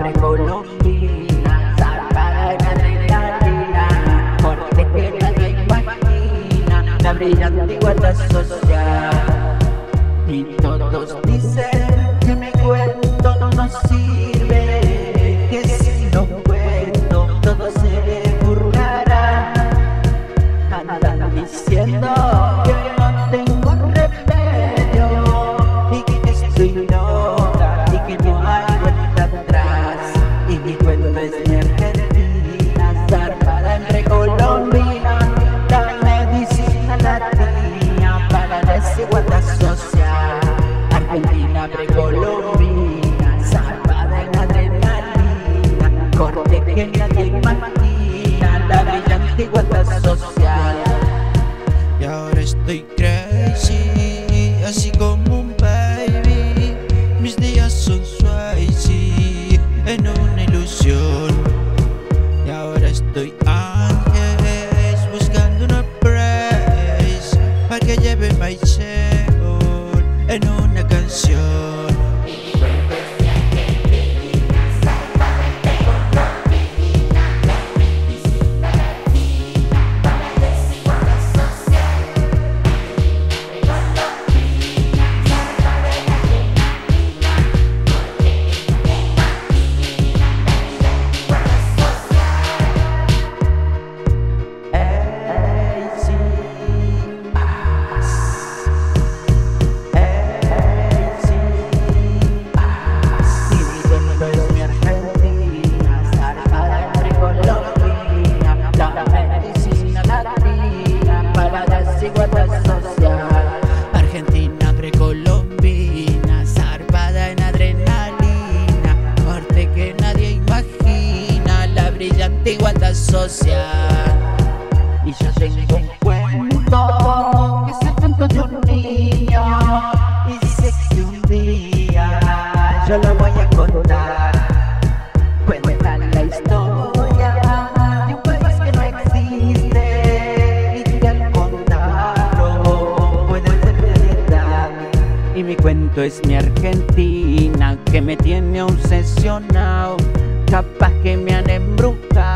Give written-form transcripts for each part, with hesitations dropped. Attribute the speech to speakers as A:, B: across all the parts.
A: precolombina, zarpada en adrenalina, corte que nadie imagina, la brillante guarda social. Y todos dicen que mi cuento no sirve, que si no cuento todos se burlarán. Andan diciendo que no tengo remedio y que estoy loca y que no hay vuelta atrás. Y mi cuento es mi Argentina, zarpada en precolombina, la medicina latina para la desigualdad social. Argentina precolombina, zarpada en adrenalina, corte que nadie imagina, la brillante igualdad social.
B: Y ahora estoy crazy, así como un baby. Mis días son Swayze, en una ilusión. Y ahora estoy ángeles, buscando una praise, para que lleve my soul en una canción. Argentina precolombina, zarpada en adrenalina, corte que nadie imagina, la brillante igualdad social.
A: Y yo tengo un cuento, que es el cuento de un niño, y sé que un día yo lo voy a contar. Cuenta la historia de un país que no existe y que al contarlo puede ser realidad.
B: Y mi cuento es mi Argentina, que me tiene obsesionado, capaz que me han embrujado.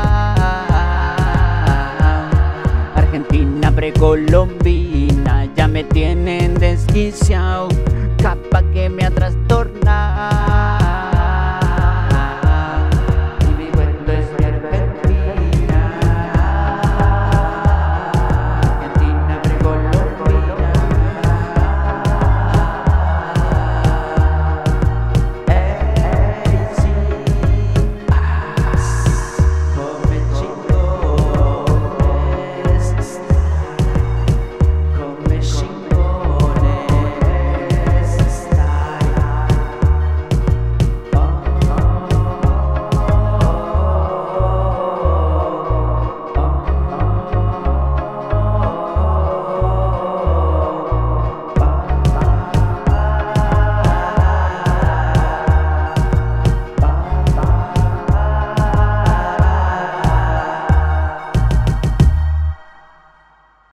B: Argentina precolombina, ya me tienen desquiciado, capaz que me ha trastornado.